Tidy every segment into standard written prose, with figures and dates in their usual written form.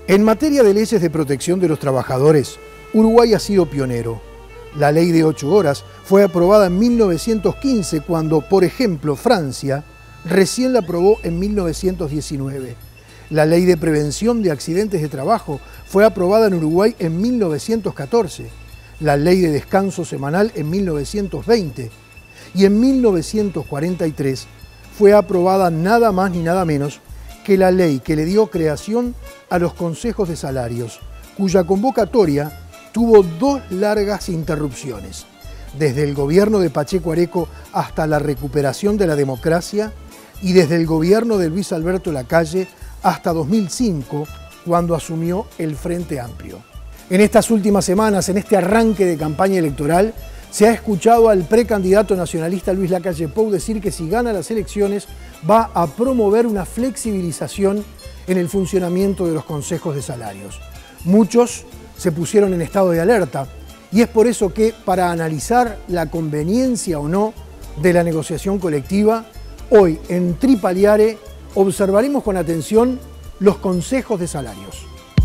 En materia de leyes de protección de los trabajadores, Uruguay ha sido pionero. La ley de 8 horas fue aprobada en 1915 cuando, por ejemplo, Francia recién la aprobó en 1919. La ley de prevención de accidentes de trabajo fue aprobada en Uruguay en 1914. La ley de descanso semanal en 1920. Y en 1943 fue aprobada nada más ni nada menos que la ley que le dio creación a los consejos de salarios, cuya convocatoria tuvo 2 largas interrupciones. Desde el gobierno de Pacheco Areco hasta la recuperación de la democracia y desde el gobierno de Luis Alberto Lacalle hasta 2005, cuando asumió el Frente Amplio. En estas últimas semanas, en este arranque de campaña electoral, se ha escuchado al precandidato nacionalista Luis Lacalle Pou decir que si gana las elecciones va a promover una flexibilización en el funcionamiento de los consejos de salarios. Muchos se pusieron en estado de alerta y es por eso que, para analizar la conveniencia o no de la negociación colectiva, hoy en Tripaliare observaremos con atención los consejos de salarios.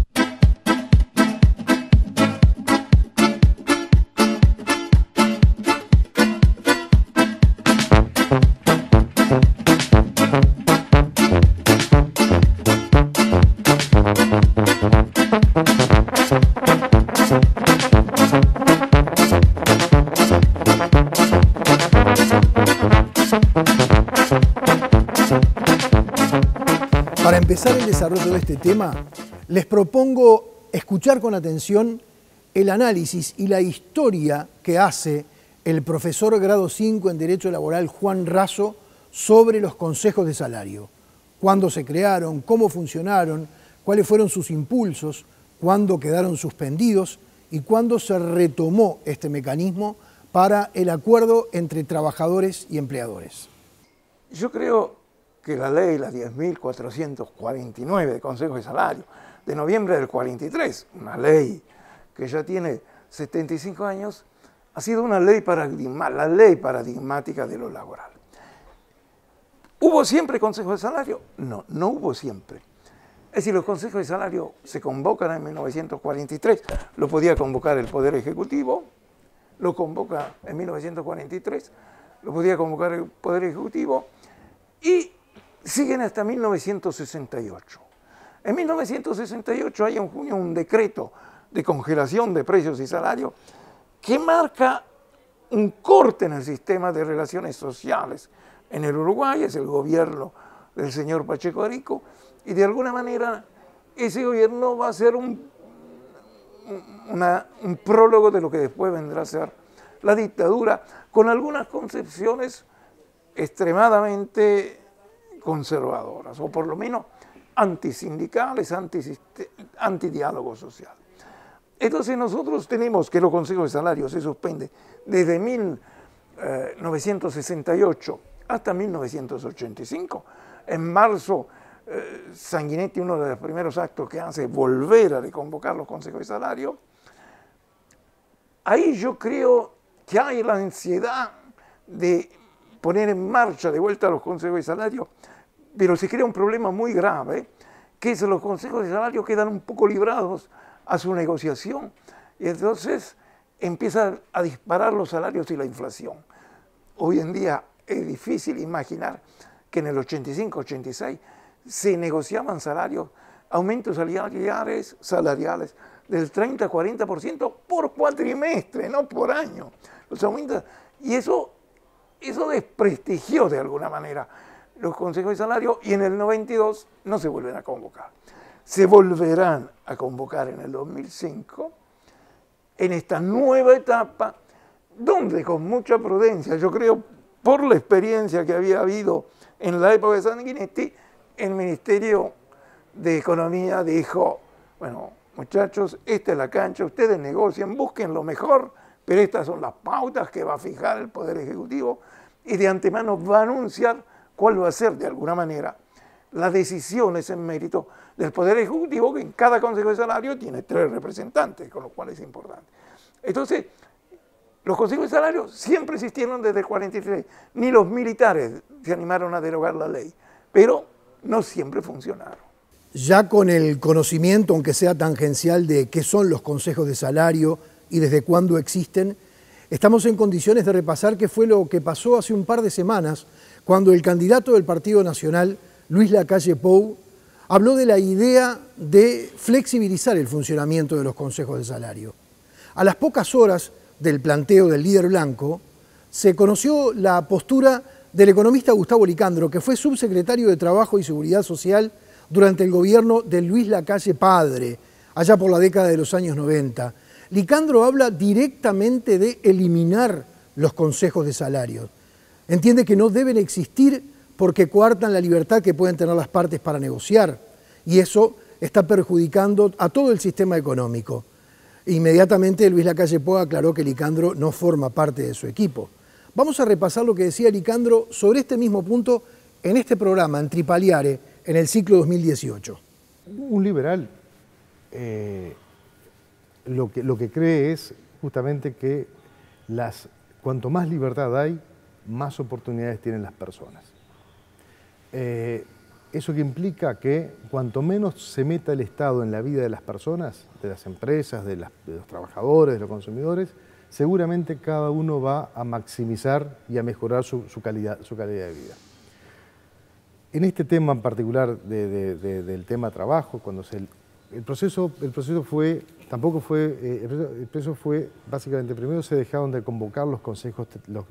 Para empezar el desarrollo de este tema, les propongo escuchar con atención el análisis y la historia que hace el profesor grado 5 en Derecho Laboral Juan Raso sobre los consejos de salario. Cuándo se crearon, cómo funcionaron, cuáles fueron sus impulsos, cuándo quedaron suspendidos y cuándo se retomó este mecanismo para el acuerdo entre trabajadores y empleadores. Yo creo que la ley, la 10.449 de Consejo de Salario, de noviembre del 43, una ley que ya tiene 75 años, ha sido una ley la ley paradigmática de lo laboral. ¿Hubo siempre Consejo de Salario? No, no hubo siempre. Es decir, los consejos de salario se convocan en 1943, lo podía convocar el Poder Ejecutivo, lo convoca en 1943, lo podía convocar el Poder Ejecutivo y siguen hasta 1968. En 1968 hay en junio un decreto de congelación de precios y salarios que marca un corte en el sistema de relaciones sociales en el Uruguay, es el gobierno del señor Pacheco Areco, y de alguna manera ese gobierno va a ser un prólogo de lo que después vendrá a ser la dictadura, con algunas concepciones extremadamente conservadoras, o por lo menos antisindicales, antidiálogo social. Entonces nosotros tenemos que los consejos de salario se suspenden desde 1968 hasta 1985. En marzo, Sanguinetti, uno de los primeros actos que hace es volver a reconvocar los consejos de salario. Ahí yo creo que hay la ansiedad de poner en marcha de vuelta los consejos de salario, pero se crea un problema muy grave, que es que los consejos de salario quedan un poco librados a su negociación, y entonces empiezan a disparar los salarios y la inflación. Hoy en día es difícil imaginar que en el 85-86 se negociaban salarios, aumentos salariales del 30-40% por cuatrimestre, no por año. Los aumentos, y eso desprestigió de alguna manera los consejos de salario, y en el 92 no se vuelven a convocar. Se volverán a convocar en el 2005, en esta nueva etapa, donde con mucha prudencia, yo creo, por la experiencia que había habido en la época de Sanguinetti, el Ministerio de Economía dijo: bueno, muchachos, esta es la cancha, ustedes negocian, busquen lo mejor, pero estas son las pautas que va a fijar el Poder Ejecutivo, y de antemano va a anunciar cuál va a ser, de alguna manera, las decisiones en mérito del Poder Ejecutivo, que en cada Consejo de Salario tiene 3 representantes, con lo cual es importante. Entonces, los consejos de salario siempre existieron desde el 43, ni los militares se animaron a derogar la ley, pero no siempre funcionaron. ya con el conocimiento, aunque sea tangencial, de qué son los consejos de salario y desde cuándo existen, estamos en condiciones de repasar qué fue lo que pasó hace un par de semanas cuando el candidato del Partido Nacional, Luis Lacalle Pou, habló de la idea de flexibilizar el funcionamiento de los consejos de salario. A las pocas horas del planteo del líder blanco, se conoció la postura del economista Gustavo Licandro, que fue subsecretario de Trabajo y Seguridad Social durante el gobierno de Luis Lacalle padre, allá por la década de los años 90. Licandro habla directamente de eliminar los consejos de salario. Entiende que no deben existir porque coartan la libertad que pueden tener las partes para negociar, y eso está perjudicando a todo el sistema económico. Inmediatamente Luis Lacalle Pou aclaró que Licandro no forma parte de su equipo. Vamos a repasar lo que decía Licandro sobre este mismo punto en este programa, en Tripaliare, en el ciclo 2018. Un liberal lo que cree es justamente que cuanto más libertad hay, más oportunidades tienen las personas. Eso que implica que cuanto menos se meta el Estado en la vida de las personas, de las empresas, de los trabajadores, de los consumidores, seguramente cada uno va a maximizar y a mejorar su calidad de vida. En este tema en particular del tema trabajo, cuando el proceso fue básicamente, primero se dejaron de convocar los consejos,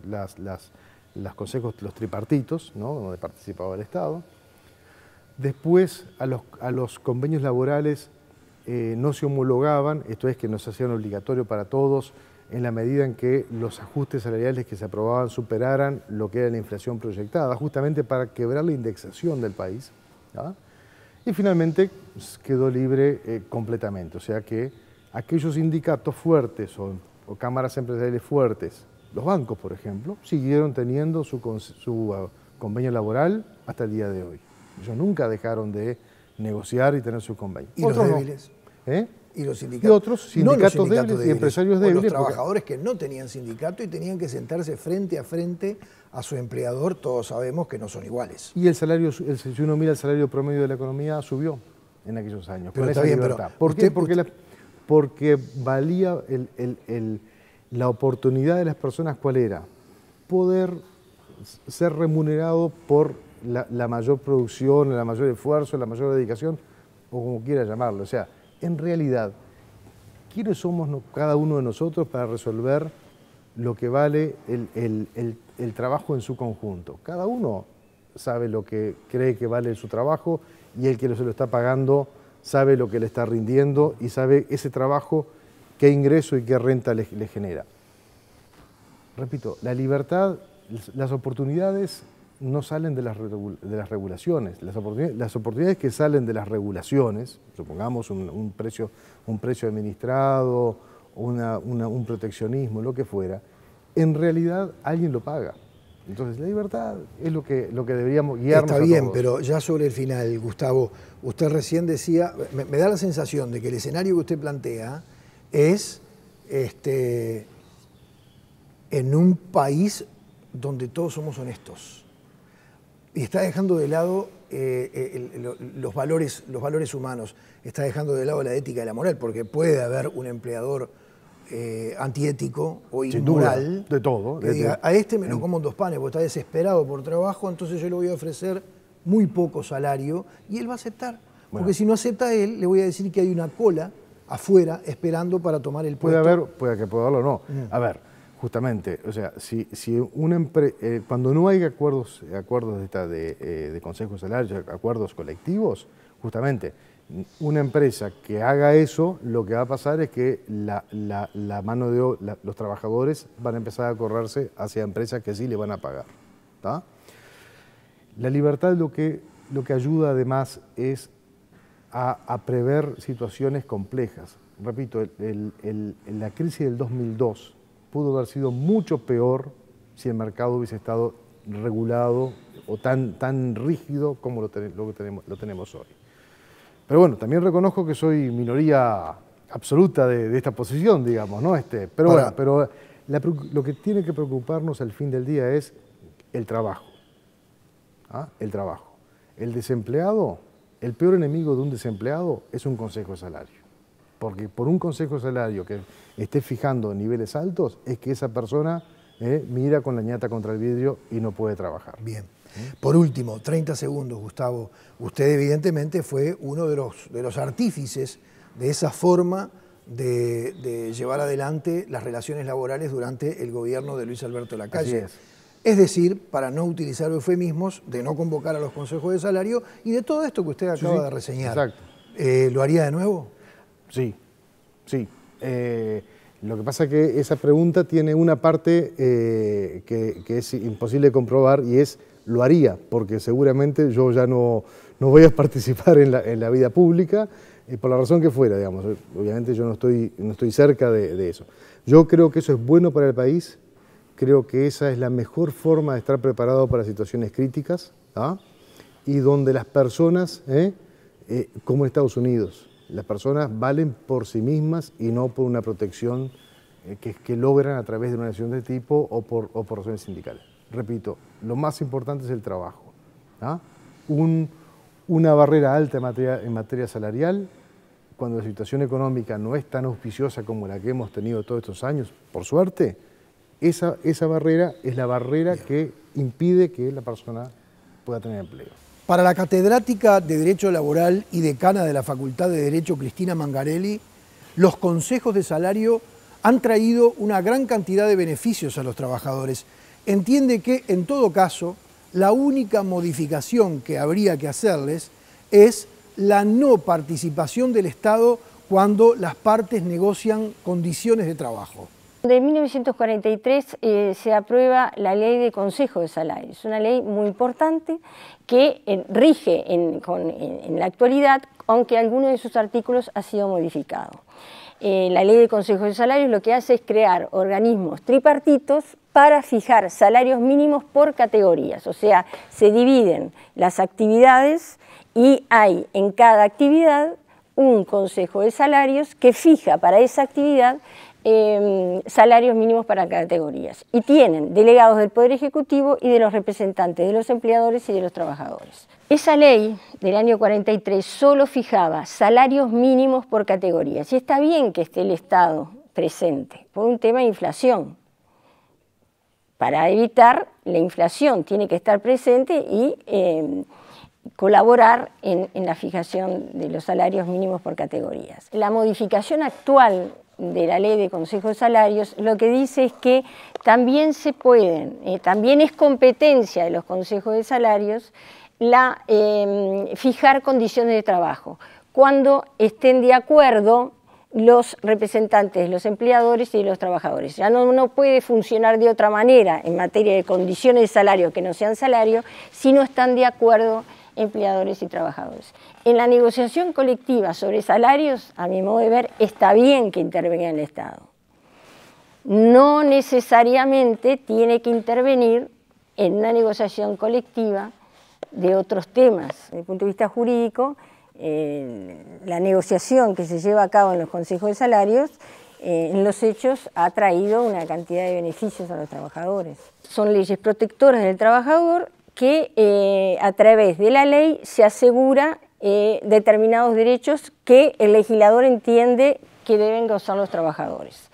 los tripartitos, ¿no?, donde participaba el Estado. Después a los convenios laborales no se homologaban, esto es que no se hacían obligatorios para todos, en la medida en que los ajustes salariales que se aprobaban superaran lo que era la inflación proyectada, justamente para quebrar la indexación del país, ¿no? Y finalmente quedó libre completamente, o sea que aquellos sindicatos fuertes o cámaras empresariales fuertes, los bancos por ejemplo, siguieron teniendo su convenio laboral hasta el día de hoy. Ellos nunca dejaron de negociar y tener su convenio. ¿Y los débiles? ¿Eh? Y los sindicatos. Y otros sindicatos débiles y empresarios débiles. Los trabajadores que no tenían sindicato y tenían que sentarse frente a frente a su empleador, todos sabemos que no son iguales. Y el salario, si uno mira el salario promedio de la economía, subió en aquellos años. Pero está bien, libertad. ¿Por qué? Porque valía la oportunidad de las personas, ¿cuál era? Poder ser remunerado por la mayor producción, el mayor esfuerzo, la mayor dedicación, o como quiera llamarlo. O sea, en realidad, ¿quiénes somos cada uno de nosotros para resolver lo que vale el trabajo en su conjunto? Cada uno sabe lo que cree que vale su trabajo y el que se lo está pagando sabe lo que le está rindiendo y sabe ese trabajo qué ingreso y qué renta le genera. Repito, la libertad, las oportunidades no salen de las regulaciones. Las oportunidades que salen de las regulaciones, supongamos un precio administrado, un proteccionismo, lo que fuera, en realidad alguien lo paga. Entonces la libertad es lo que deberíamos guiarnos a todos. Está bien, pero ya sobre el final, Gustavo, usted recién decía, me da la sensación de que el escenario que usted plantea es en un país donde todos somos honestos. Y está dejando de lado los valores humanos, está dejando de lado la ética y la moral, porque puede haber un empleador antiético o inmoral. De todo. Que diga, a este me lo como en 2 panes, porque está desesperado por trabajo, entonces yo le voy a ofrecer muy poco salario y él va a aceptar. Bueno. Porque si no acepta él, le voy a decir que hay una cola afuera esperando para tomar el puesto. Puede haberlo o no. A ver, justamente, o sea, si cuando no hay acuerdos de consejos salarios, acuerdos colectivos, justamente una empresa que haga eso, lo que va a pasar es que la mano de obra, los trabajadores van a empezar a correrse hacia empresas que sí le van a pagar, ¿tá? La libertad lo que ayuda además es a prever situaciones complejas. Repito, la crisis del 2002 pudo haber sido mucho peor si el mercado hubiese estado regulado o tan rígido como lo tenemos hoy. Pero bueno, también reconozco que soy minoría absoluta de esta posición, digamos, ¿no? Pero lo que tiene que preocuparnos al fin del día es el trabajo. ¿Ah? El trabajo. El desempleado el peor enemigo de un desempleado es un consejo de salario. Porque por un consejo de salario que esté fijando niveles altos, es que esa persona mira con la ñata contra el vidrio y no puede trabajar. Bien. Por último, 30 segundos, Gustavo. Usted evidentemente fue uno de los artífices de esa forma de llevar adelante las relaciones laborales durante el gobierno de Luis Alberto Lacalle. Así es. Es decir, para no utilizar eufemismos, de no convocar a los consejos de salario y de todo esto que usted acaba de reseñar. Exacto. ¿Lo haría de nuevo? Sí, sí. Lo que pasa es que esa pregunta tiene una parte que es imposible de comprobar y es, lo haría, porque seguramente yo ya no voy a participar en la vida pública, por la razón que fuera, digamos. Obviamente yo no estoy cerca de eso. Yo creo que eso es bueno para el país, creo que esa es la mejor forma de estar preparado para situaciones críticas, ¿ah? Y donde las personas, como en Estados Unidos, las personas valen por sí mismas y no por una protección que logran a través de una nación de tipo o por razones sindicales. Repito, lo más importante es el trabajo, ¿ah? Una barrera alta en materia salarial, cuando la situación económica no es tan auspiciosa como la que hemos tenido todos estos años, por suerte, esa barrera es la barrera que impide que la persona pueda tener empleo. Para la catedrática de Derecho Laboral y decana de la Facultad de Derecho, Cristina Mangarelli, los consejos de salario han traído una gran cantidad de beneficios a los trabajadores. Entiende que, en todo caso, la única modificación que habría que hacerles es la no participación del Estado cuando las partes negocian condiciones de trabajo. De 1943 se aprueba la Ley de Consejo de Salario. Es una ley muy importante que rige en la actualidad, aunque alguno de sus artículos ha sido modificado. La Ley de Consejo de Salario lo que hace es crear organismos tripartitos para fijar salarios mínimos por categorías, o sea, se dividen las actividades y hay en cada actividad un Consejo de Salarios que fija para esa actividad salarios mínimos para categorías y tienen delegados del Poder Ejecutivo y de los representantes de los empleadores y de los trabajadores. Esa ley del año 43 solo fijaba salarios mínimos por categorías y está bien que esté el Estado presente por un tema de inflación. Para evitar la inflación tiene que estar presente y colaborar en la fijación de los salarios mínimos por categorías. La modificación actual de la Ley de Consejo de Salarios lo que dice es que también se pueden, también es competencia de los consejos de salarios fijar condiciones de trabajo, cuando estén de acuerdo los representantes de los empleadores y de los trabajadores. Ya no puede funcionar de otra manera en materia de condiciones de salario que no sean salario si no están de acuerdo empleadores y trabajadores. En la negociación colectiva sobre salarios, a mi modo de ver, está bien que intervenga el Estado. No necesariamente tiene que intervenir en una negociación colectiva de otros temas. Desde el punto de vista jurídico, la negociación que se lleva a cabo en los consejos de salarios, en los hechos ha traído una cantidad de beneficios a los trabajadores. Son leyes protectoras del trabajador que a través de la ley se asegura determinados derechos que el legislador entiende que deben gozar los trabajadores.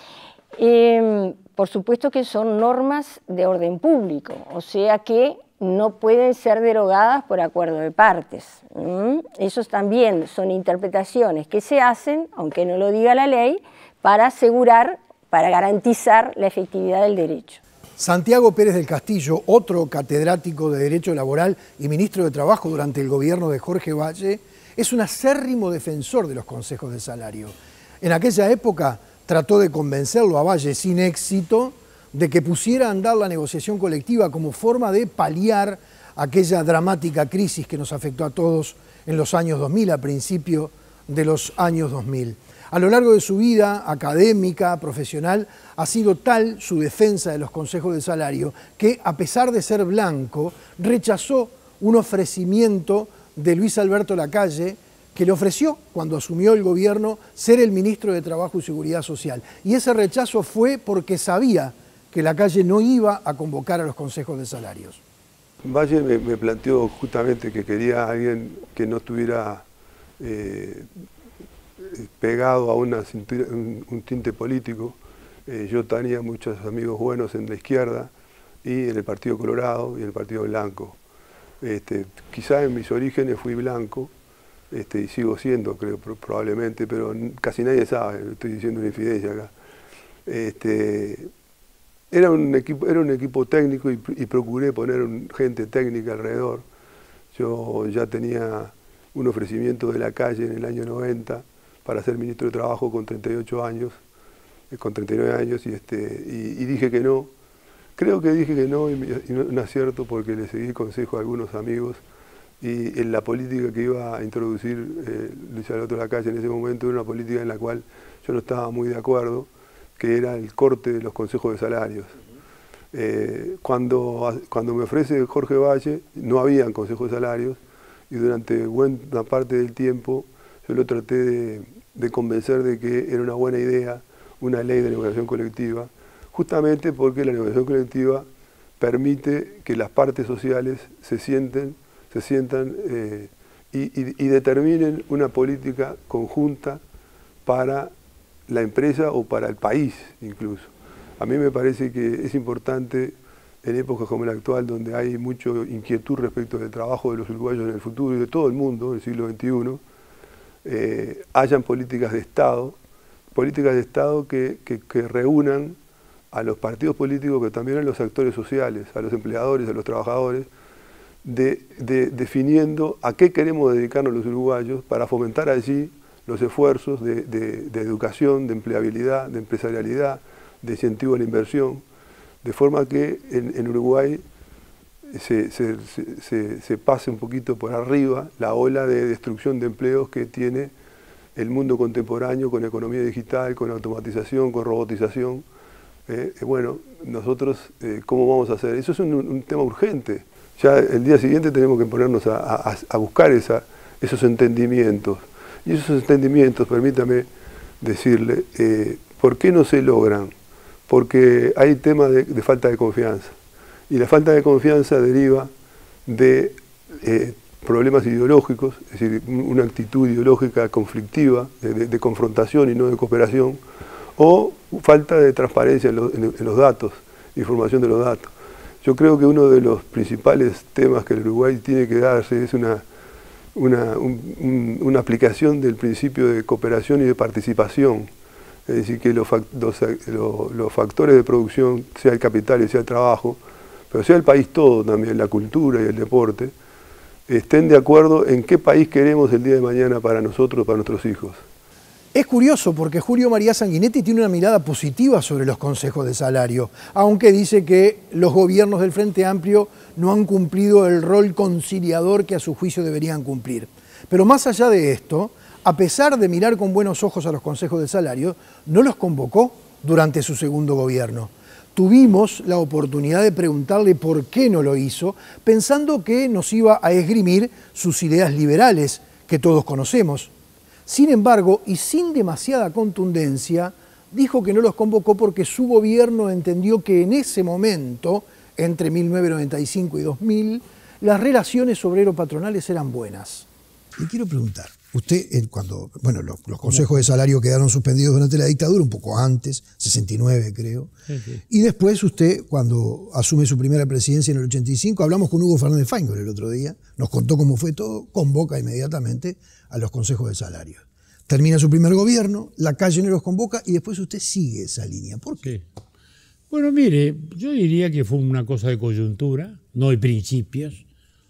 Por supuesto que son normas de orden público, o sea que no pueden ser derogadas por acuerdo de partes. Esos también son interpretaciones que se hacen, aunque no lo diga la ley, para asegurar, para garantizar la efectividad del derecho. Santiago Pérez del Castillo, otro catedrático de Derecho Laboral y ministro de Trabajo durante el gobierno de Jorge Valle, es un acérrimo defensor de los consejos de salario. En aquella época trató de convencerlo a Valle, sin éxito, de que pusiera a andar la negociación colectiva como forma de paliar aquella dramática crisis que nos afectó a todos en los años 2000, a principio de los años 2000. A lo largo de su vida académica, profesional, ha sido tal su defensa de los consejos de salario que, a pesar de ser blanco, rechazó un ofrecimiento de Luis Alberto Lacalle que le ofreció, cuando asumió el gobierno, ser el ministro de Trabajo y Seguridad Social. Y ese rechazo fue porque sabía que Lacalle no iba a convocar a los consejos de salarios. Valle me planteó justamente que quería a alguien que no estuviera pegado a un tinte político. Yo tenía muchos amigos buenos en la izquierda y en el Partido Colorado y en el Partido Blanco. Quizás en mis orígenes fui blanco, y sigo siendo, creo, probablemente, pero casi nadie sabe, estoy diciendo una infidencia acá. Era un equipo técnico y procuré poner gente técnica alrededor. Yo ya tenía un ofrecimiento de la calle en el año 90 para ser ministro de Trabajo con 38 años, con 39 años, y dije que no. Creo que dije que no, y un acierto, porque le seguí consejo a algunos amigos, y en la política que iba a introducir Luis Alberto Lacalle en ese momento era una política en la cual yo no estaba muy de acuerdo, que era el corte de los consejos de salarios. Cuando me ofrece Jorge Valle, no habían consejos de salarios, y durante buena parte del tiempo yo lo traté de convencer de que era una buena idea una ley de negociación colectiva, justamente porque la negociación colectiva permite que las partes sociales se sientan y determinen una política conjunta para la empresa o para el país incluso. A mí me parece que es importante en épocas como la actual, donde hay mucha inquietud respecto del trabajo de los uruguayos en el futuro y de todo el mundo, en el siglo XXI, hayan políticas de Estado que reúnan a los partidos políticos, pero también a los actores sociales, a los empleadores, a los trabajadores, definiendo a qué queremos dedicarnos los uruguayos para fomentar allí los esfuerzos de educación, de empleabilidad, de empresarialidad, de incentivo a la inversión, de forma que en Uruguay se pase un poquito por arriba la ola de destrucción de empleos que tiene el mundo contemporáneo con economía digital, con automatización, con robotización. Bueno, nosotros, ¿cómo vamos a hacer? Eso es un tema urgente. Ya el día siguiente tenemos que ponernos a buscar esos entendimientos. Y esos entendimientos, permítame decirle, ¿por qué no se logran? Porque hay temas de falta de confianza. Y la falta de confianza deriva de problemas ideológicos, es decir, una actitud ideológica conflictiva, de confrontación y no de cooperación, o falta de transparencia en los datos, información de los datos. Yo creo que uno de los principales temas que el Uruguay tiene que darse es una aplicación del principio de cooperación y de participación. Es decir, que los factores de producción, sea el capital y sea el trabajo, pero sea el país todo también, la cultura y el deporte, estén de acuerdo en qué país queremos el día de mañana para nosotros, para nuestros hijos. Es curioso porque Julio María Sanguinetti tiene una mirada positiva sobre los consejos de salario, aunque dice que los gobiernos del Frente Amplio no han cumplido el rol conciliador que a su juicio deberían cumplir. Pero más allá de esto, a pesar de mirar con buenos ojos a los consejos de salario, no los convocó durante su segundo gobierno. Tuvimos la oportunidad de preguntarle por qué no lo hizo, pensando que nos iba a esgrimir sus ideas liberales, que todos conocemos. Sin embargo, y sin demasiada contundencia, dijo que no los convocó porque su gobierno entendió que en ese momento, entre 1995 y 2000, las relaciones obrero-patronales eran buenas. Le quiero preguntar, usted, cuando los consejos de salario quedaron suspendidos durante la dictadura, un poco antes, 69 creo, y después usted, cuando asume su primera presidencia en el 85, hablamos con Hugo Fernández Feingold el otro día, nos contó cómo fue todo, convoca inmediatamente a los consejos de salario. Termina su primer gobierno, Lacalle no los convoca y después usted sigue esa línea. ¿Por qué? Sí. Bueno, mire, yo diría que fue una cosa de coyuntura, no de principios.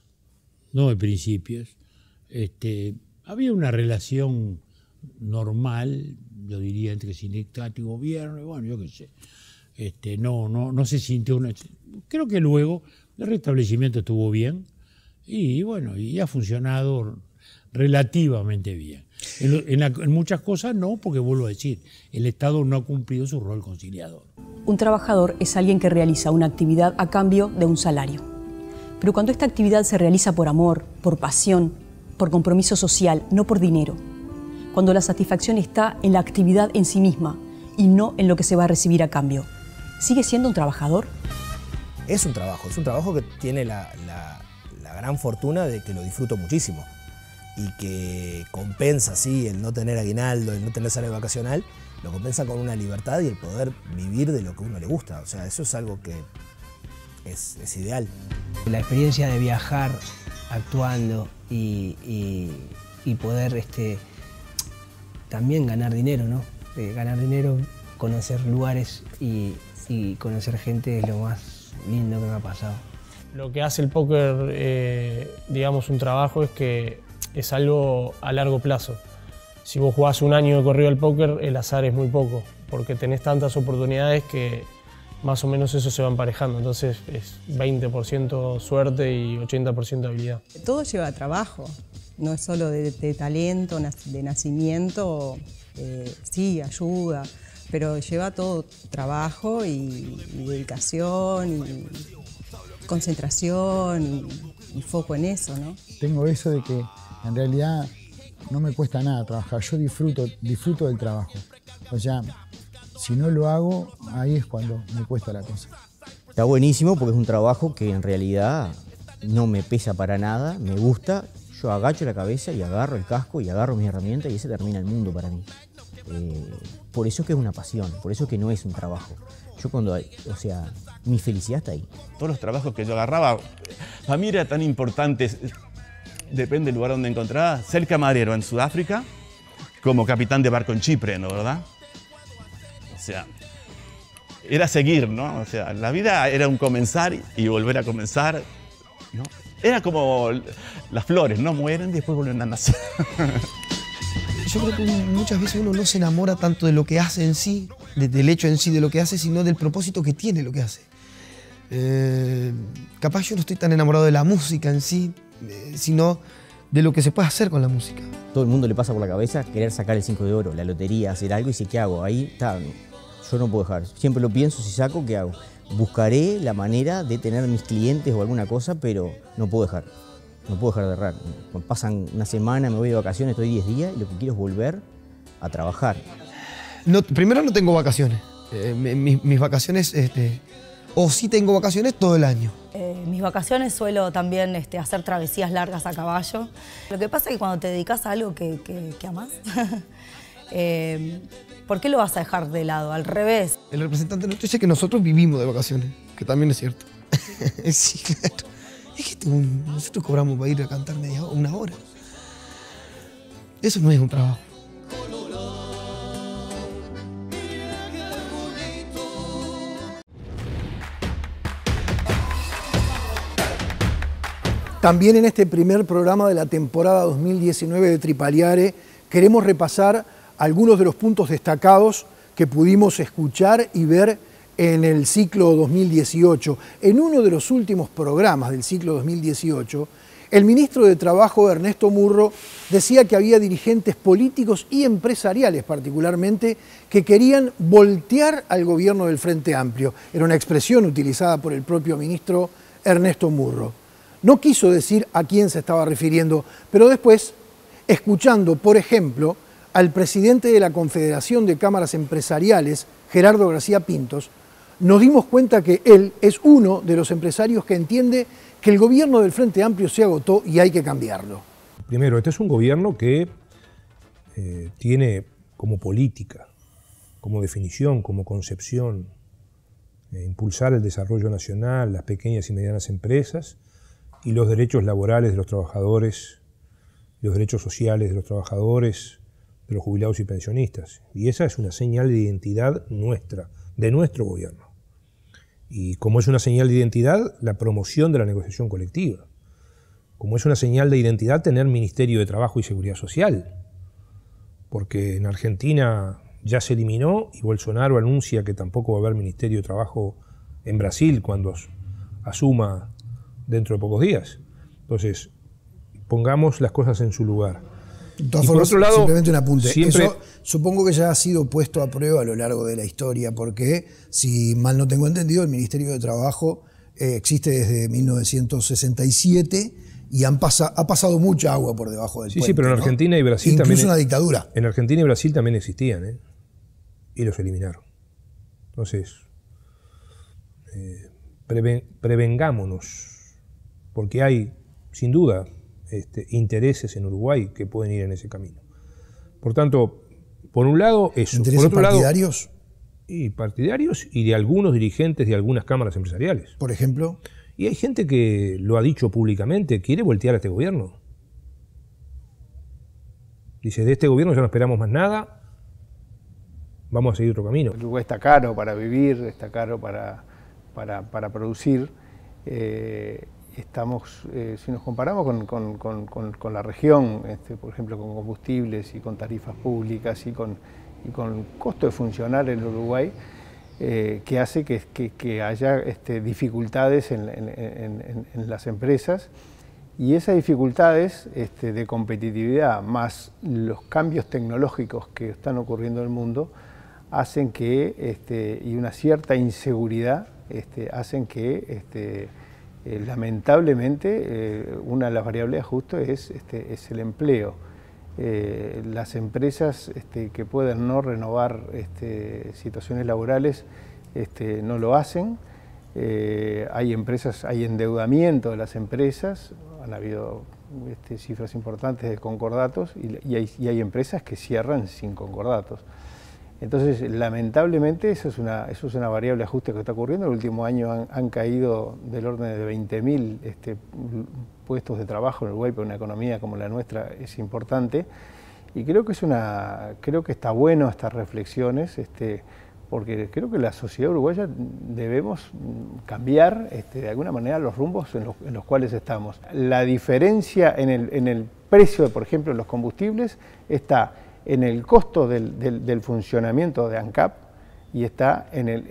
Había una relación normal, yo diría, entre sindicato y gobierno, y bueno, yo qué sé. No se sintió una... Creo que luego el restablecimiento estuvo bien y bueno, y ha funcionado relativamente bien. En muchas cosas no, porque vuelvo a decir, el Estado no ha cumplido su rol conciliador. Un trabajador es alguien que realiza una actividad a cambio de un salario. Pero cuando esta actividad se realiza por amor, por pasión, por compromiso social, no por dinero, cuando la satisfacción está en la actividad en sí misma y no en lo que se va a recibir a cambio, ¿sigue siendo un trabajador? es un trabajo que tiene la gran fortuna de que lo disfruto muchísimo y que compensa, sí, el no tener aguinaldo, el no tener salario vacacional, lo compensa con una libertad y el poder vivir de lo que a uno le gusta. O sea, eso es algo que es ideal. La experiencia de viajar actuando y poder también ganar dinero, ¿no? Ganar dinero, conocer lugares y conocer gente es lo más lindo que me ha pasado. Lo que hace el póker, digamos, un trabajo es que es algo a largo plazo. Si vos jugás un año de corrido al póker, el azar es muy poco, porque tenés tantas oportunidades que más o menos eso se va emparejando. Entonces es 20% suerte y 80% habilidad. Todo lleva trabajo, no es solo de talento, de nacimiento, sí, ayuda, pero lleva todo trabajo y dedicación y concentración y foco en eso, ¿no? Tengo eso de que en realidad no me cuesta nada trabajar, yo disfruto del trabajo. O sea, si no lo hago, ahí es cuando me cuesta la cosa. Está buenísimo porque es un trabajo que en realidad no me pesa para nada, me gusta. Yo agacho la cabeza y agarro el casco y agarro mis herramientas y ese termina el mundo para mí. Por eso es que es una pasión, por eso es que no es un trabajo. Yo o sea, mi felicidad está ahí. Todos los trabajos que yo agarraba, para mí era tan importante, depende del lugar donde encontraba, ser camarero en Sudáfrica, como capitán de barco en Chipre, ¿no? ¿Verdad? O sea, era seguir, ¿no? O sea, la vida era un comenzar y volver a comenzar, ¿no? Era como las flores, ¿no? Mueren y después vuelven a nacer. Yo creo que muchas veces uno no se enamora tanto de lo que hace en sí, del hecho en sí de lo que hace, sino del propósito que tiene lo que hace. Capaz yo no estoy tan enamorado de la música en sí, sino de lo que se puede hacer con la música. Todo el mundo le pasa por la cabeza querer sacar el 5 de oro, la lotería, hacer algo y dice, ¿qué hago? Ahí está, yo no puedo dejar. Siempre lo pienso, si saco, ¿qué hago? Buscaré la manera de tener mis clientes o alguna cosa, pero no puedo dejar. No puedo dejar de errar. Pasan una semana, me voy de vacaciones, estoy 10 días y lo que quiero es volver a trabajar. No, primero no tengo vacaciones. Mis vacaciones, o sí tengo vacaciones todo el año. Mis vacaciones suelo también hacer travesías largas a caballo. Lo que pasa es que cuando te dedicas a algo que amás, ¿por qué lo vas a dejar de lado? Al revés. El representante nuestro dice que nosotros vivimos de vacaciones, que también es cierto. Sí, claro. Es que nosotros cobramos para ir a cantar una hora. Eso no es un trabajo. También en este primer programa de la temporada 2019 de Tripaliare queremos repasar algunos de los puntos destacados que pudimos escuchar y ver en el ciclo 2018. En uno de los últimos programas del ciclo 2018, el ministro de Trabajo, Ernesto Murro, decía que había dirigentes políticos y empresariales particularmente que querían voltear al gobierno del Frente Amplio. Era una expresión utilizada por el propio ministro Ernesto Murro. No quiso decir a quién se estaba refiriendo, pero después, escuchando, por ejemplo, al presidente de la Confederación de Cámaras Empresariales, Gerardo García Pintos, nos dimos cuenta que él es uno de los empresarios que entiende que el gobierno del Frente Amplio se agotó y hay que cambiarlo. Primero, este es un gobierno que tiene como política, como definición, como concepción, impulsar el desarrollo nacional, las pequeñas y medianas empresas y los derechos laborales de los trabajadores, los derechos sociales de los trabajadores, de los jubilados y pensionistas. Y esa es una señal de identidad nuestra, de nuestro gobierno. Y como es una señal de identidad, la promoción de la negociación colectiva. Como es una señal de identidad, tener Ministerio de Trabajo y Seguridad Social. Porque en Argentina ya se eliminó y Bolsonaro anuncia que tampoco va a haber Ministerio de Trabajo en Brasil cuando asuma dentro de pocos días. Entonces, pongamos las cosas en su lugar. De todas formas, por otro lado, simplemente un apunte. Eso supongo que ya ha sido puesto a prueba a lo largo de la historia, porque, si mal no tengo entendido, el Ministerio de Trabajo existe desde 1967 y ha pasado mucha agua por debajo del puente. Sí, pero en Argentina y Brasil incluso también... Incluso una dictadura. En Argentina y Brasil también existían, y los eliminaron. Entonces, prevengámonos, porque hay, sin duda, intereses en Uruguay que pueden ir en ese camino. Por tanto, por un lado, eso. ¿Intereses por otro partidarios? Lado, y partidarios y de algunos dirigentes de algunas cámaras empresariales. Por ejemplo. Y hay gente que lo ha dicho públicamente, quiere voltear a este gobierno. Dice, de este gobierno ya no esperamos más nada, vamos a seguir otro camino. Uruguay está caro para vivir, está caro para producir. Si nos comparamos con la región, por ejemplo con combustibles y con tarifas públicas y con costo de funcionar en Uruguay, que hace que haya dificultades en las empresas, y esas dificultades de competitividad más los cambios tecnológicos que están ocurriendo en el mundo hacen que, y una cierta inseguridad, hacen que lamentablemente una de las variables de ajuste es el empleo. Las empresas que pueden no renovar situaciones laborales no lo hacen. Hay endeudamiento de las empresas, han habido cifras importantes de concordatos y hay empresas que cierran sin concordatos. Entonces, lamentablemente, eso es una variable de ajuste que está ocurriendo. En el último año han caído del orden de 20.000 puestos de trabajo en Uruguay, pero una economía como la nuestra es importante. Y creo que está bueno estas reflexiones, porque creo que la sociedad uruguaya debemos cambiar de alguna manera los rumbos en los cuales estamos. La diferencia en el precio, por ejemplo, de los combustibles está en el costo del funcionamiento de ANCAP y está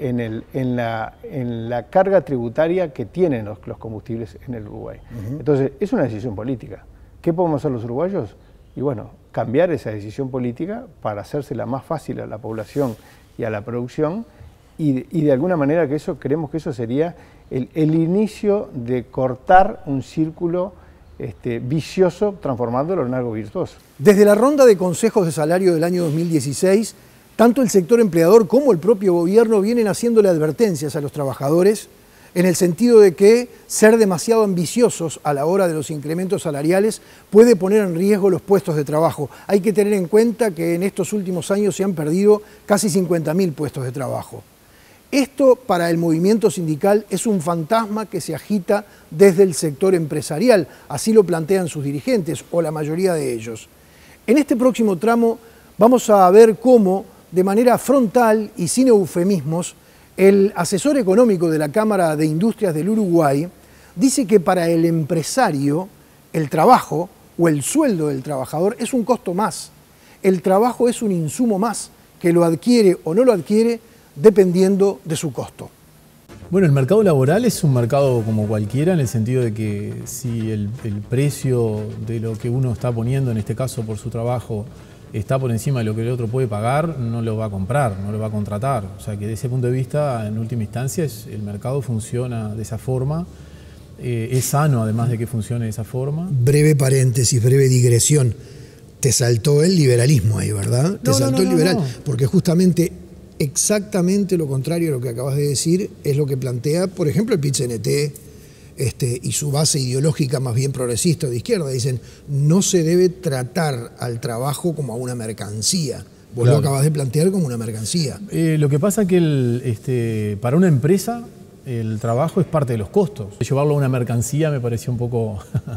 en la carga tributaria que tienen los combustibles en el Uruguay. Entonces, es una decisión política. ¿Qué podemos hacer los uruguayos? Y bueno, cambiar esa decisión política para hacérsela más fácil a la población y a la producción, y de alguna manera creemos que eso sería el inicio de cortar un círculo vicioso, transformándolo en algo virtuoso. Desde la ronda de consejos de salario del año 2016, tanto el sector empleador como el propio gobierno vienen haciéndole advertencias a los trabajadores en el sentido de que ser demasiado ambiciosos a la hora de los incrementos salariales puede poner en riesgo los puestos de trabajo. Hay que tener en cuenta que en estos últimos años se han perdido casi 50.000 puestos de trabajo. Esto para el movimiento sindical es un fantasma que se agita desde el sector empresarial, así lo plantean sus dirigentes o la mayoría de ellos. En este próximo tramo vamos a ver cómo, de manera frontal y sin eufemismos, el asesor económico de la Cámara de Industrias del Uruguay dice que para el empresario el trabajo o el sueldo del trabajador es un costo más. El trabajo es un insumo más que lo adquiere o no lo adquiere dependiendo de su costo. Bueno, el mercado laboral es un mercado como cualquiera en el sentido de que si el precio de lo que uno está poniendo, en este caso por su trabajo, está por encima de lo que el otro puede pagar, no lo va a comprar, no lo va a contratar. O sea que desde ese punto de vista, en última instancia, el mercado funciona de esa forma. Es sano además de que funcione de esa forma. Breve paréntesis, breve digresión. Te saltó el liberalismo ahí, ¿verdad? Te saltó el liberal, porque justamente exactamente lo contrario a lo que acabas de decir es lo que plantea, por ejemplo, el PIT-CNT y su base ideológica más bien progresista de izquierda. Dicen, no se debe tratar al trabajo como a una mercancía. Vos lo acabas de plantear como una mercancía. Lo que pasa es que para una empresa el trabajo es parte de los costos. Llevarlo a una mercancía me pareció un poco...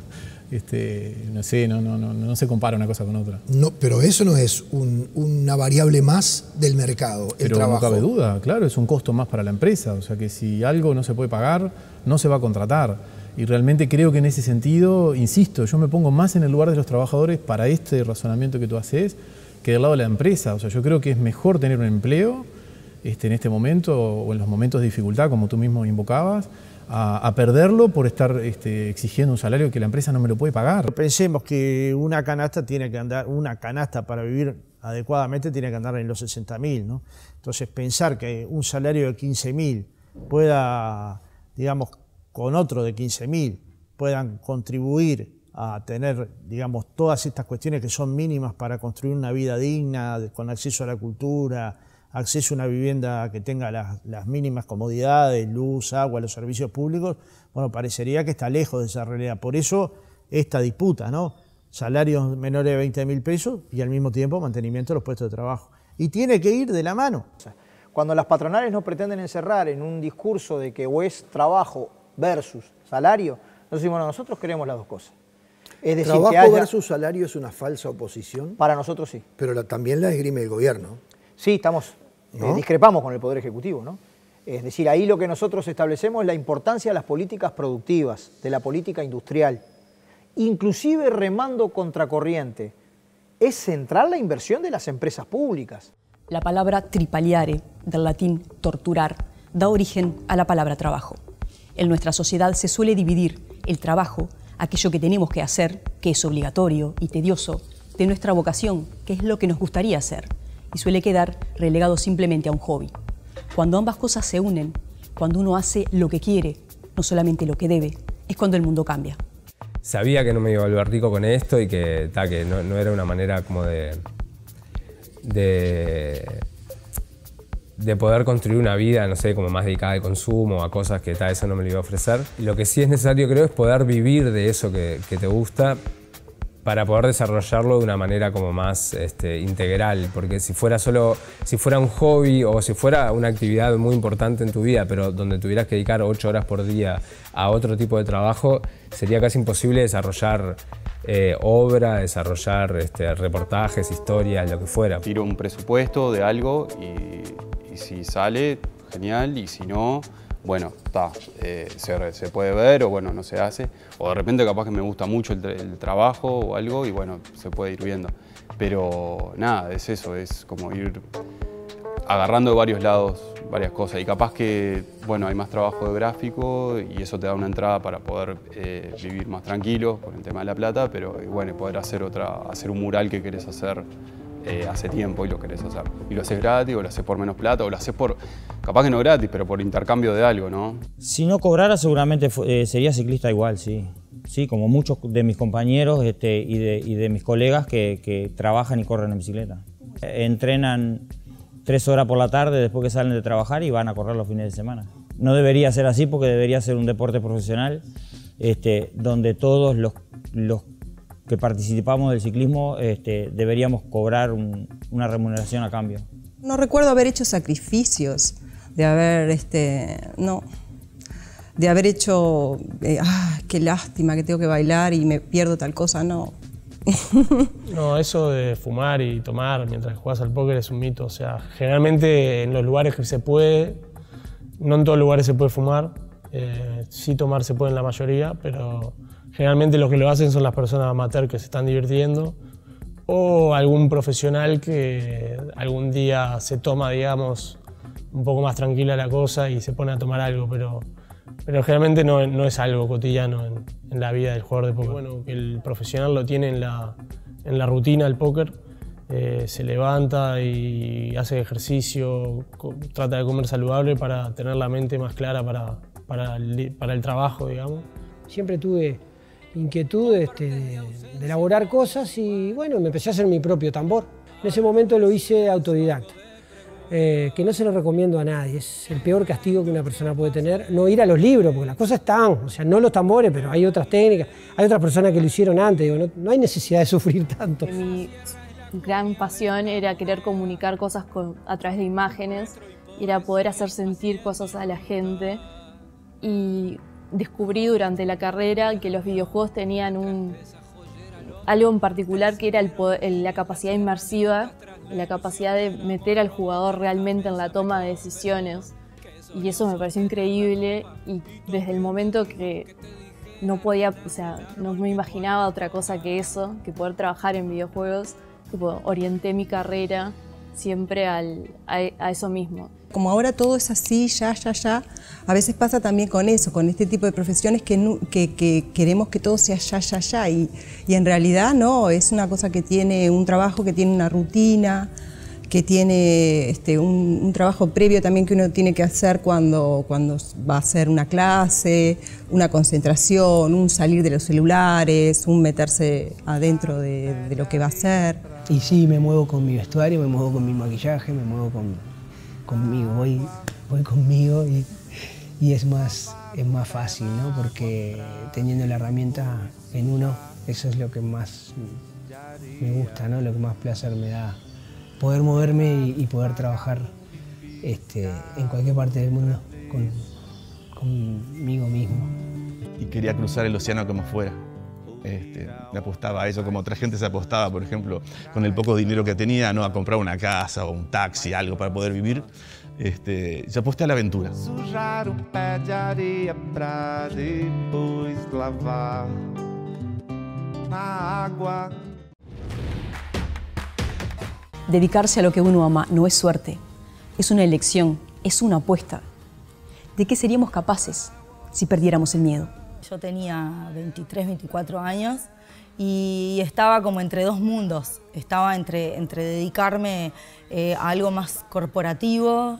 no sé, no se compara una cosa con otra. No, pero eso no es una variable más del mercado, el trabajo. No cabe duda, claro, es un costo más para la empresa. O sea que si algo no se puede pagar, no se va a contratar. Y realmente creo que en ese sentido, insisto, yo me pongo más en el lugar de los trabajadores para este razonamiento que tú haces que del lado de la empresa. O sea, yo creo que es mejor tener un empleo en este momento o en los momentos de dificultad, como tú mismo invocabas, a perderlo por estar exigiendo un salario que la empresa no me lo puede pagar. Pensemos que una canasta para vivir adecuadamente tiene que andar en los 60.000, ¿no? Entonces pensar que un salario de 15.000 pueda, digamos, con otro de 15.000 puedan contribuir a tener, digamos, todas estas cuestiones que son mínimas para construir una vida digna, con acceso a la cultura, acceso a una vivienda que tenga las mínimas comodidades, luz, agua, los servicios públicos, bueno, parecería que está lejos de esa realidad. Por eso esta disputa, ¿no? Salarios menores de 20.000 pesos y al mismo tiempo mantenimiento de los puestos de trabajo. Y tiene que ir de la mano. Cuando las patronales nos pretenden encerrar en un discurso de que o es trabajo versus salario, nosotros bueno, nosotros queremos las dos cosas. Es decir, ¿Trabajo que haya... versus salario es una falsa oposición? Para nosotros sí. Pero también la esgrime el gobierno. Sí, discrepamos con el Poder Ejecutivo, ¿no? Es decir, ahí lo que nosotros establecemos es la importancia de las políticas productivas, de la política industrial, inclusive remando contracorriente. Es central la inversión de las empresas públicas. La palabra tripaliare, del latín torturar, da origen a la palabra trabajo. En nuestra sociedad se suele dividir el trabajo, aquello que tenemos que hacer, que es obligatorio y tedioso, de nuestra vocación, que es lo que nos gustaría hacer, y suele quedar relegado simplemente a un hobby. Cuando ambas cosas se unen, cuando uno hace lo que quiere, no solamente lo que debe, es cuando el mundo cambia. Sabía que no me iba a volver rico con esto y que no era una manera como de poder construir una vida, no sé, como más dedicada al consumo, a cosas que eso no me lo iba a ofrecer. Y lo que sí es necesario, creo, es poder vivir de eso que te gusta para poder desarrollarlo de una manera como más integral, porque si fuera un hobby o si fuera una actividad muy importante en tu vida, pero donde tuvieras que dedicar 8 horas por día a otro tipo de trabajo, sería casi imposible desarrollar obra, desarrollar reportajes, historias, lo que fuera. Tiro un presupuesto de algo y si sale, genial, y si no, bueno, se puede ver o bueno, no se hace. O de repente capaz que me gusta mucho el trabajo o algo y bueno, se puede ir viendo. Pero nada, es eso, es como ir agarrando de varios lados varias cosas. Y capaz que, bueno, hay más trabajo de gráfico y eso te da una entrada para poder vivir más tranquilo con el tema de la plata, pero bueno, poder hacer un mural que querés hacer hace tiempo y lo querés hacer. Y lo haces gratis, o lo haces por menos plata, o lo haces por, capaz que no gratis, pero por intercambio de algo, ¿no? Si no cobrara seguramente sería ciclista igual, sí. Sí, como muchos de mis compañeros y de mis colegas que trabajan y corren en bicicleta. Entrenan 3 horas por la tarde después que salen de trabajar y van a correr los fines de semana. No debería ser así porque debería ser un deporte profesional donde todos los que participamos del ciclismo deberíamos cobrar una remuneración a cambio. No recuerdo haber hecho sacrificios, de haber, de haber hecho, qué lástima que tengo que bailar y me pierdo tal cosa, no. No, eso de fumar y tomar mientras juegas al póker es un mito. O sea, generalmente en los lugares que se puede, no en todos los lugares se puede fumar, sí tomar se puede en la mayoría, pero generalmente los que lo hacen son las personas amateur que se están divirtiendo o algún profesional que algún día se toma, digamos, un poco más tranquila la cosa y se pone a tomar algo, pero generalmente no es algo cotidiano en la vida del jugador de póker. Bueno, el profesional lo tiene en la rutina del póker, se levanta y hace ejercicio, trata de comer saludable para tener la mente más clara para el trabajo, digamos. Siempre tuve inquietud de elaborar cosas y bueno, me empecé a hacer mi propio tambor. En ese momento lo hice autodidacta, que no se lo recomiendo a nadie. Es el peor castigo que una persona puede tener, no ir a los libros, porque las cosas están, o sea, no los tambores, pero hay otras técnicas, hay otras personas que lo hicieron antes, digo, no hay necesidad de sufrir tanto. Mi gran pasión era querer comunicar cosas a través de imágenes, era poder hacer sentir cosas a la gente y descubrí durante la carrera que los videojuegos tenían algo en particular que era la capacidad inmersiva, la capacidad de meter al jugador realmente en la toma de decisiones. Y eso me pareció increíble y desde el momento que no me imaginaba otra cosa que eso, que poder trabajar en videojuegos, orienté mi carrera siempre a eso mismo. Como ahora todo es así, ya, a veces pasa también con eso, con este tipo de profesiones que queremos que todo sea ya, y en realidad no, es una cosa que tiene un trabajo, que tiene una rutina, que tiene un trabajo previo también que uno tiene que hacer cuando va a hacer una clase, una concentración, un salir de los celulares, un meterse adentro de lo que va a hacer. Y sí, me muevo con mi vestuario, me muevo con mi maquillaje, me muevo con conmigo, voy conmigo y es más fácil, ¿no? Porque teniendo la herramienta en uno, eso es lo que más me gusta, ¿no? Lo que más placer me da. Poder moverme y poder trabajar en cualquier parte del mundo conmigo mismo. Y quería cruzar el océano como fuera. Me apostaba a eso, como otra gente se apostaba, por ejemplo, con el poco dinero que tenía, ¿no? A comprar una casa o un taxi, algo para poder vivir. Yo aposté a la aventura. Sujar pé de areia pra depois lavar na água. Dedicarse a lo que uno ama no es suerte, es una elección, es una apuesta. ¿De qué seríamos capaces si perdiéramos el miedo? Yo tenía 23, 24 años y estaba como entre dos mundos. Estaba entre dedicarme a algo más corporativo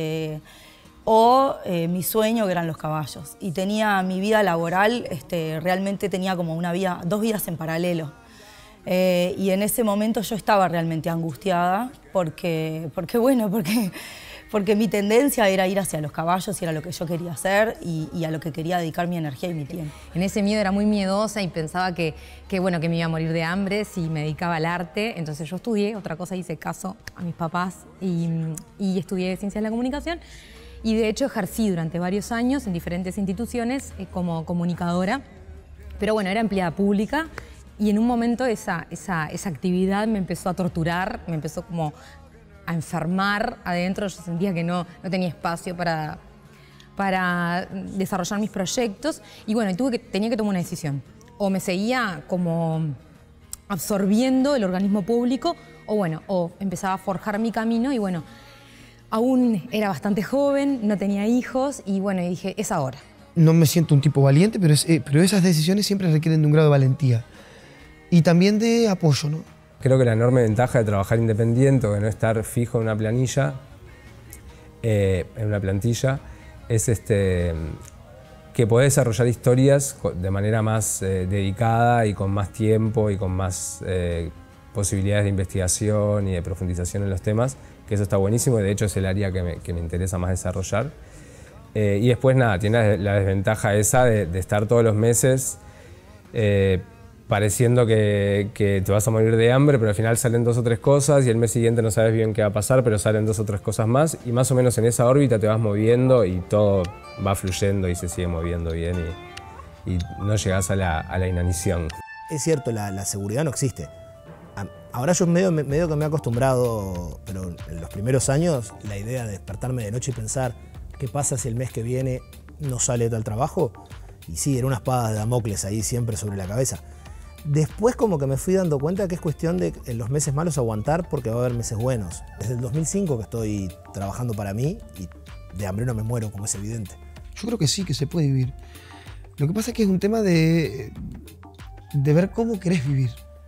o mi sueño, que eran los caballos. Y tenía mi vida laboral, realmente tenía como dos vidas en paralelo. Y en ese momento yo estaba realmente angustiada porque mi tendencia era ir hacia los caballos y era lo que yo quería hacer y a lo que quería dedicar mi energía y mi tiempo. En ese miedo era muy miedosa y pensaba que me iba a morir de hambre si me dedicaba al arte. Entonces yo estudié otra cosa, hice caso a mis papás y estudié Ciencias de la Comunicación. Y de hecho ejercí durante varios años en diferentes instituciones como comunicadora. Pero bueno, era empleada pública y en un momento esa actividad me empezó a torturar, me empezó como a enfermar adentro. Yo sentía que no tenía espacio para desarrollar mis proyectos y bueno, tenía que tomar una decisión. O me seguía como absorbiendo el organismo público o empezaba a forjar mi camino y bueno, aún era bastante joven, no tenía hijos y bueno, y dije, es ahora. No me siento un tipo valiente, pero esas decisiones siempre requieren de un grado de valentía y también de apoyo, ¿no? Creo que la enorme ventaja de trabajar independiente o de no estar fijo en una planilla, es que podés desarrollar historias de manera más dedicada y con más tiempo y con más posibilidades de investigación y de profundización en los temas, que eso está buenísimo y de hecho es el área que me interesa más desarrollar. Y después nada, tiene la desventaja esa de estar todos los meses pareciendo que te vas a morir de hambre, pero al final salen 2 o 3 cosas y el mes siguiente no sabes bien qué va a pasar, pero salen 2 o 3 cosas más y más o menos en esa órbita te vas moviendo y todo va fluyendo y se sigue moviendo bien y no llegas a la inanición. Es cierto, la seguridad no existe. Ahora yo medio que me he acostumbrado, pero en los primeros años la idea de despertarme de noche y pensar qué pasa si el mes que viene no sale tal trabajo, y sí, era una espada de Damocles ahí siempre sobre la cabeza. Después como que me fui dando cuenta que es cuestión de en los meses malos aguantar porque va a haber meses buenos. Desde el 2005 que estoy trabajando para mí y de hambre no me muero, como es evidente. Yo creo que sí, que se puede vivir. Lo que pasa es que es un tema de ver cómo querés vivir.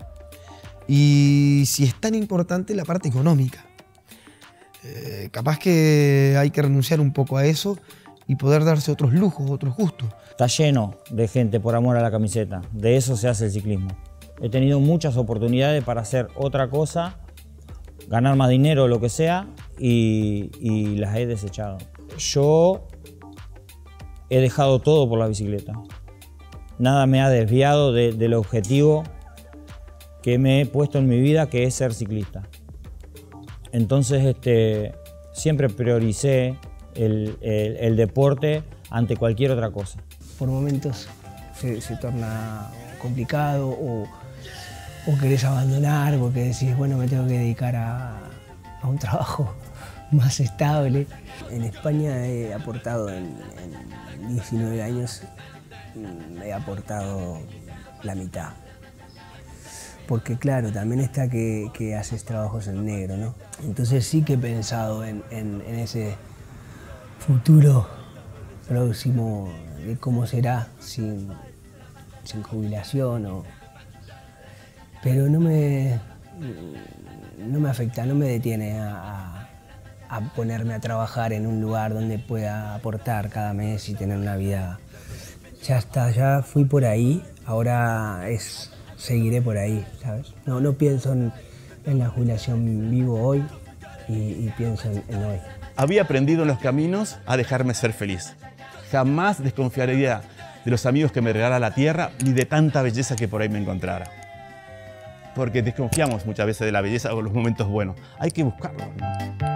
Y si es tan importante la parte económica. Capaz que hay que renunciar un poco a eso y poder darse otros lujos, otros gustos. Está lleno de gente por amor a la camiseta, de eso se hace el ciclismo. He tenido muchas oportunidades para hacer otra cosa, ganar más dinero o lo que sea, y las he desechado. Yo he dejado todo por la bicicleta. Nada me ha desviado del objetivo que me he puesto en mi vida, que es ser ciclista. Entonces siempre prioricé el deporte ante cualquier otra cosa. Por momentos se torna complicado o querés abandonar porque decís, bueno, me tengo que dedicar a un trabajo más estable. En España he aportado en 19 años, he aportado la mitad. Porque claro, también está que haces trabajos en negro, ¿no? Entonces sí que he pensado en ese futuro próximo de cómo será sin jubilación pero no me afecta, no me detiene a ponerme a trabajar en un lugar donde pueda aportar cada mes y tener una vida. Ya está, ya fui por ahí, ahora seguiré por ahí, ¿sabes? No pienso en la jubilación, vivo hoy y pienso en hoy. había aprendido en los caminos a dejarme ser feliz. Jamás desconfiaría de los amigos que me regala la tierra ni de tanta belleza que por ahí me encontrara. Porque desconfiamos muchas veces de la belleza o los momentos buenos. Hay que buscarlos, ¿no?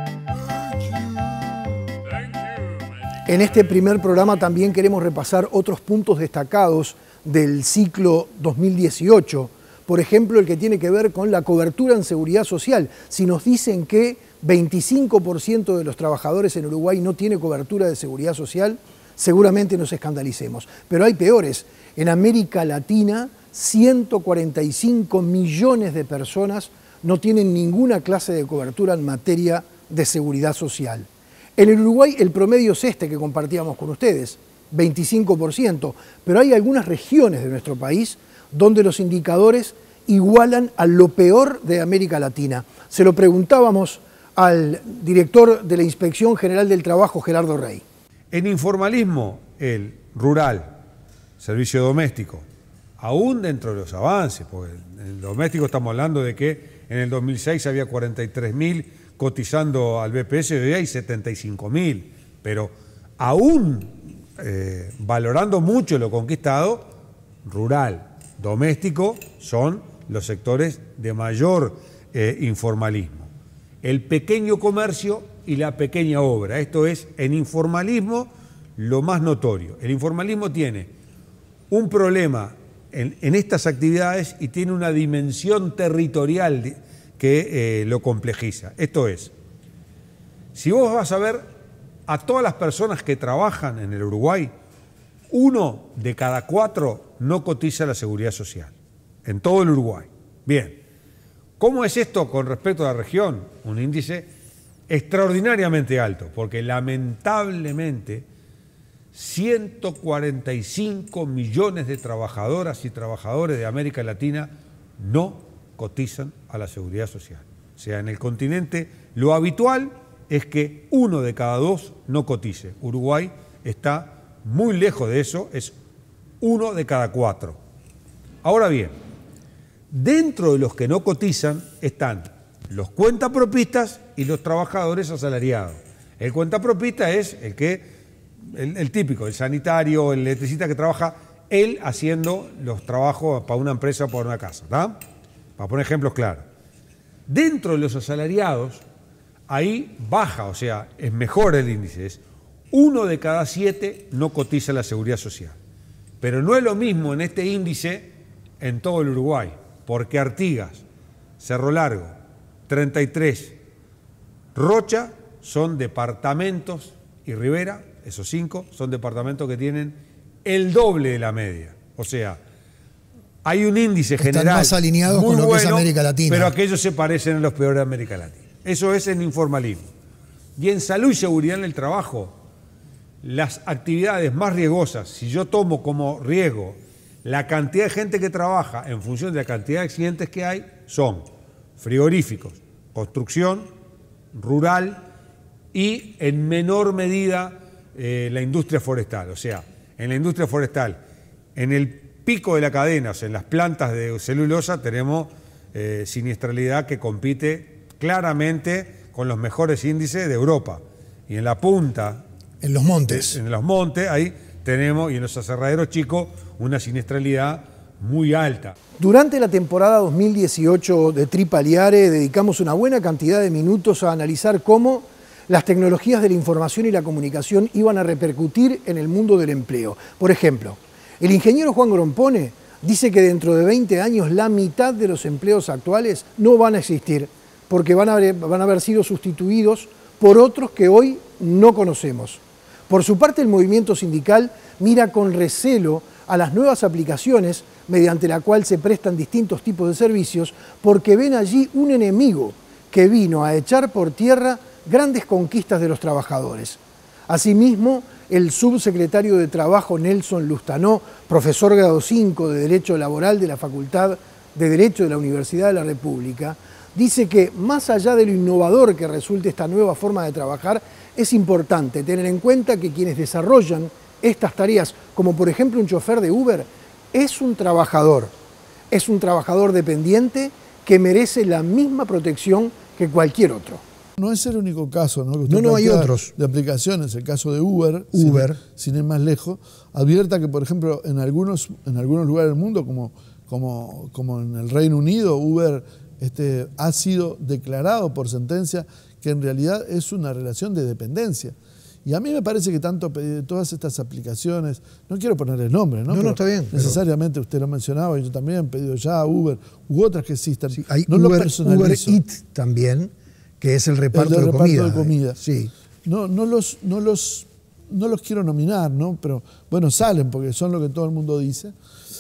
En este primer programa también queremos repasar otros puntos destacados del ciclo 2018. Por ejemplo, el que tiene que ver con la cobertura en seguridad social. Si nos dicen que 25% de los trabajadores en Uruguay no tiene cobertura de seguridad social, seguramente nos escandalicemos. Pero hay peores. En América Latina, 145 millones de personas no tienen ninguna clase de cobertura en materia de seguridad social. En el Uruguay el promedio es este que compartíamos con ustedes, 25%, pero hay algunas regiones de nuestro país donde los indicadores igualan a lo peor de América Latina. Se lo preguntábamos al director de la Inspección General del Trabajo, Gerardo Rey. En informalismo, el rural, servicio doméstico, aún dentro de los avances, porque en el doméstico estamos hablando de que en el 2006 había 43.000 cotizando al BPS, hoy hay 75.000, pero aún valorando mucho lo conquistado, rural, doméstico son los sectores de mayor informalismo. El pequeño comercio y la pequeña obra, esto es en informalismo lo más notorio. El informalismo tiene un problema en estas actividades y tiene una dimensión territorial que lo complejiza. Esto es, si vos vas a ver a todas las personas que trabajan en el Uruguay, 1 de cada 4 no cotiza la seguridad social, en todo el Uruguay. Bien, ¿cómo es esto con respecto a la región? Un índice extraordinariamente alto, porque lamentablemente 145 millones de trabajadoras y trabajadores de América Latina no cotizan a la seguridad social. O sea, en el continente lo habitual es que 1 de cada 2 no cotice. Uruguay está muy lejos de eso, es 1 de cada 4. Ahora bien, dentro de los que no cotizan están los cuentapropistas y los trabajadores asalariados. El cuentapropista es el típico, el sanitario, el electricista que trabaja él haciendo los trabajos para una empresa o para una casa, ¿está? Para poner ejemplos claros. Dentro de los asalariados, ahí baja, o sea, es mejor el índice, es 1 de cada 7 no cotiza la seguridad social. Pero no es lo mismo en este índice en todo el Uruguay, porque Artigas, Cerro Largo, 33, Rocha son departamentos, y Rivera, esos 5, son departamentos que tienen el doble de la media. O sea, hay un índice general están más alineados muy con lo bueno, que es América Latina. pero aquellos se parecen a los peores de América Latina. Eso es en informalismo. Y en salud y seguridad en el trabajo, las actividades más riesgosas, si yo tomo como riesgo la cantidad de gente que trabaja en función de la cantidad de accidentes que hay, son frigoríficos, construcción, rural y en menor medida la industria forestal. O sea, en la industria forestal, en el pico de la cadena, o sea, en las plantas de celulosa tenemos siniestralidad que compite claramente con los mejores índices de Europa. Y en la punta, en los montes, ahí tenemos, y en los aserraderos chicos, una siniestralidad muy alta. Durante la temporada 2018 de Tripaliare dedicamos una buena cantidad de minutos a analizar cómo las tecnologías de la información y la comunicación iban a repercutir en el mundo del empleo. Por ejemplo, el ingeniero Juan Grompone dice que dentro de 20 años la mitad de los empleos actuales no van a existir porque van a haber sido sustituidos por otros que hoy no conocemos. Por su parte, el movimiento sindical mira con recelo a las nuevas aplicaciones mediante la cual se prestan distintos tipos de servicios porque ven allí un enemigo que vino a echar por tierra grandes conquistas de los trabajadores. Asimismo, el subsecretario de Trabajo Nelson Lustanó, profesor grado 5 de Derecho Laboral de la Facultad de Derecho de la Universidad de la República, dice que más allá de lo innovador que resulte esta nueva forma de trabajar, es importante tener en cuenta que quienes desarrollan estas tareas, como por ejemplo un chofer de Uber, es un trabajador dependiente que merece la misma protección que cualquier otro. No es el único caso, ¿no? No, hay otros. De aplicaciones. El caso de Uber, sin ir más lejos, advierta que, por ejemplo, en algunos lugares del mundo, como en el Reino Unido, Uber ha sido declarado por sentencia que en realidad es una relación de dependencia. Y a mí me parece que todas estas aplicaciones, no quiero poner el nombre, ¿no? No, está bien. Necesariamente usted lo mencionaba, y yo también, Pedido Ya, Uber, u otras que existan. Sí, hay no Uber personalizo. Eats también, que es el reparto de comida. Sí. No los quiero nominar, ¿no? Pero bueno, salen porque son lo que todo el mundo dice.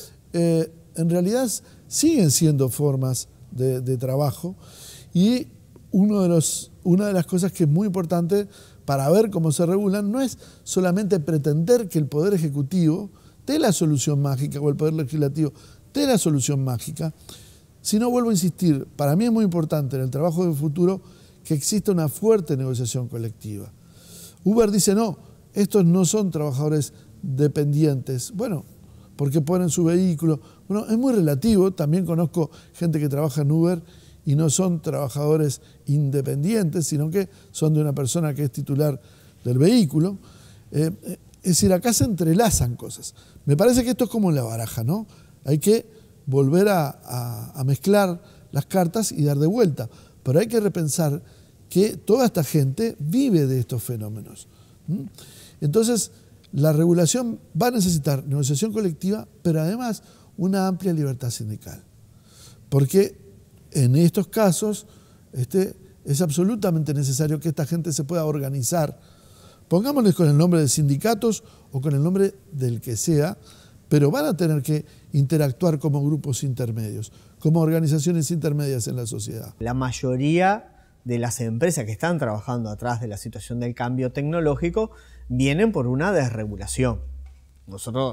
En realidad siguen siendo formas de trabajo, y una de las cosas que es muy importante para ver cómo se regulan no es solamente pretender que el Poder Ejecutivo dé la solución mágica o el Poder Legislativo dé la solución mágica, sino, vuelvo a insistir, para mí es muy importante en el trabajo del futuro que exista una fuerte negociación colectiva. Uber dice, no, estos no son trabajadores dependientes. Bueno, porque ponen su vehículo. Bueno, es muy relativo. También conozco gente que trabaja en Uber y no son trabajadores independientes, sino que son de una persona que es titular del vehículo. Es decir, acá se entrelazan cosas. Me parece que esto es como en la baraja, ¿no? Hay que volver a mezclar las cartas y dar de vuelta. Pero hay que repensar que toda esta gente vive de estos fenómenos. Entonces, la regulación va a necesitar negociación colectiva, pero además una amplia libertad sindical. Porque en estos casos es absolutamente necesario que esta gente se pueda organizar. Pongámosles con el nombre de sindicatos o con el nombre del que sea, pero van a tener que interactuar como grupos intermedios, como organizaciones intermedias en la sociedad. La mayoría de las empresas que están trabajando atrás de la situación del cambio tecnológico vienen por una desregulación. Nosotros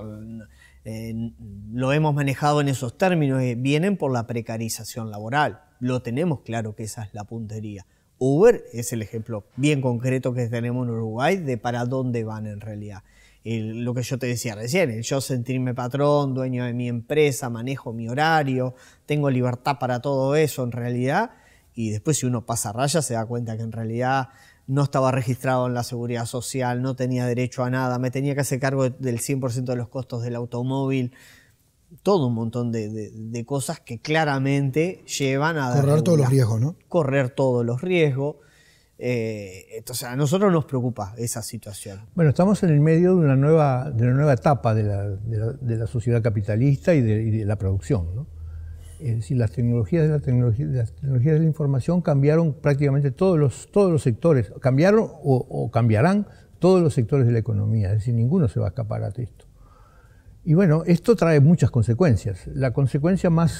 lo hemos manejado en esos términos, vienen por la precarización laboral. Lo tenemos claro que esa es la puntería. Uber es el ejemplo bien concreto que tenemos en Uruguay de para dónde van en realidad. Lo que yo te decía recién, yo sentirme patrón, dueño de mi empresa, manejo mi horario, tengo libertad para todo eso en realidad, y después si uno pasa raya se da cuenta que en realidad no estaba registrado en la seguridad social, no tenía derecho a nada, me tenía que hacer cargo del 100% de los costos del automóvil, todo un montón de cosas que claramente llevan a... Correr todos los riesgos, ¿no? Correr todos los riesgos. Entonces a nosotros nos preocupa esa situación. Bueno, estamos en el medio de una nueva etapa de la sociedad capitalista y de la producción, ¿no? Es decir, las tecnologías de la información cambiaron prácticamente todos los sectores, cambiaron o cambiarán todos los sectores de la economía, es decir, ninguno se va a escapar de esto. Y bueno, esto trae muchas consecuencias. La consecuencia más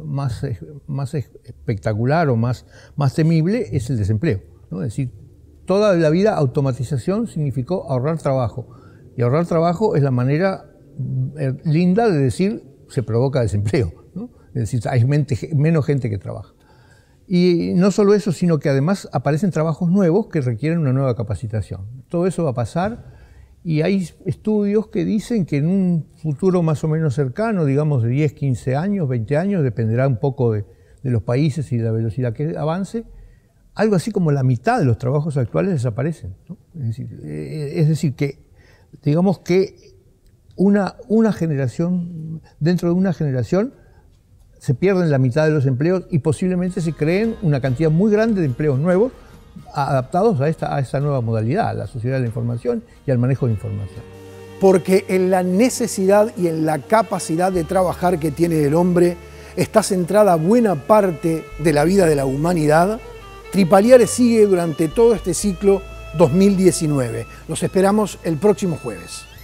espectacular o más temible es el desempleo, ¿no? Es decir, toda la vida automatización significó ahorrar trabajo. Y ahorrar trabajo es la manera linda de decir se provoca desempleo, ¿no? Es decir, hay menos gente que trabaja. Y no solo eso, sino que además aparecen trabajos nuevos que requieren una nueva capacitación. Todo eso va a pasar y hay estudios que dicen que en un futuro más o menos cercano, digamos de 10, 15 años, 20 años, dependerá un poco de los países y de la velocidad que avance, algo así como la mitad de los trabajos actuales desaparecen, ¿no? Es decir, que digamos que una generación, dentro de una generación, se pierden la mitad de los empleos y posiblemente se creen una cantidad muy grande de empleos nuevos adaptados a esta nueva modalidad, a la sociedad de la información y al manejo de información. Porque en la necesidad y en la capacidad de trabajar que tiene el hombre está centrada buena parte de la vida de la humanidad, Tripaliares sigue durante todo este ciclo 2019. Los esperamos el próximo jueves.